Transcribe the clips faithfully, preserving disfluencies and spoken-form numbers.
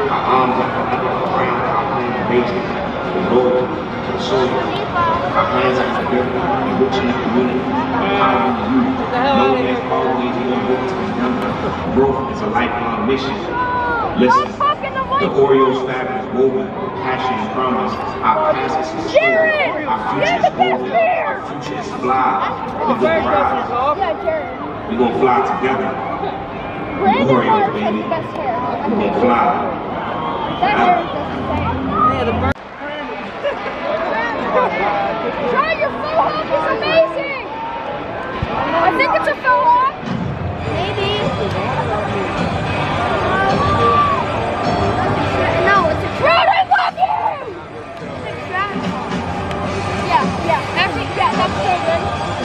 Our arms up and under the ground, our home base, the loyalty to the soil. Our hands are together, enriching the community, empowering the youth. Knowing there's always more work to be done. Growth is a lifelong mission. Listen, the Orioles fabric is woven with passion and promise. Our past is historic. Our future is golden. Our future is fly. We're gonna rise. We're gonna fly together. The Orioles, baby. We're gonna fly. Try your full hop is amazing! I think it's a full hop. Maybe. No, it's a trout. I love you! Yeah, yeah. Actually, yeah, that's so good.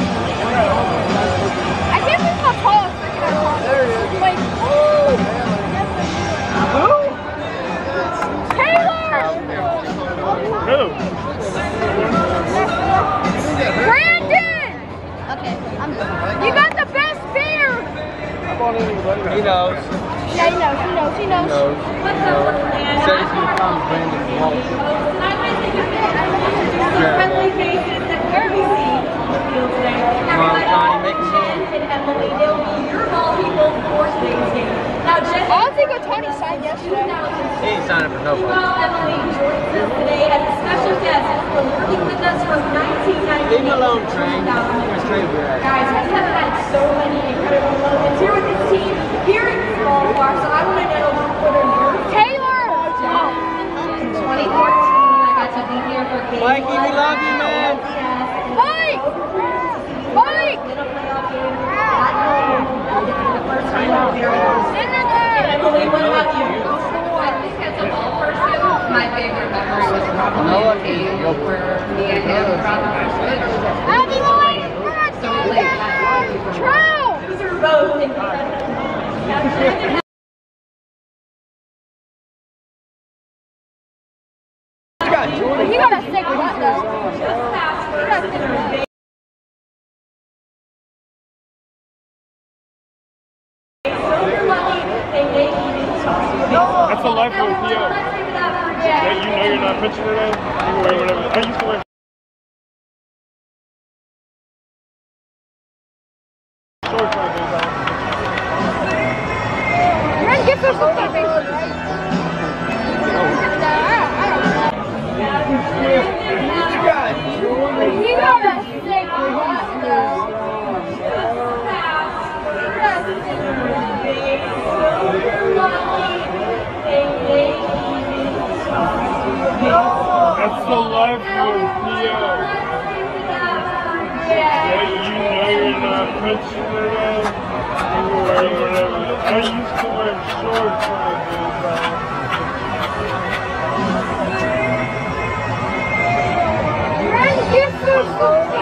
I can't believe how tall it's freaking are. There it is. Like, oh! Who? Taylor! Who? Brandon! Okay, I'm done. You got the best beer! He knows. Yeah, he knows, he knows, he knows. He knows. He knows. He said he's going to come Brandon Walsh. Friendly faces that we see on the field today. Everybody, all Jen and Emily, they'll be your ball people for today's game. Now, Jen, I don't think Tony signed yesterday. He ain't signing for nobody. Well, Emily joins us today as a special guest for working with us from nineteen ninety-eight. Leave him alone, Train. Guys, we have had so many incredible moments here with this team, here in this ballpark, so I want to know what are your Taylor! In twenty fourteen, I got to be here for game Mikey, one. we love you, man. Mike! Mike! Little playoff game at home. The first time out here. Emily, what about you? I think as a ball person, my favorite memory was probably No, the game where me and him brought the first pitch. Abby, Mike! So like, Trout! These are both in You gotta stick with that though. You gotta stick with that. That's a life with P O. Yeah, you know you're not pitching today. You can wear whatever. I used to wear shorts like this. You're gonna get those on my face, right? You gotta stick with that though. That's the life with P O. Yeah, you know you're not pitching today. You can wear whatever. I used to wear shorts like this. You're gonna get those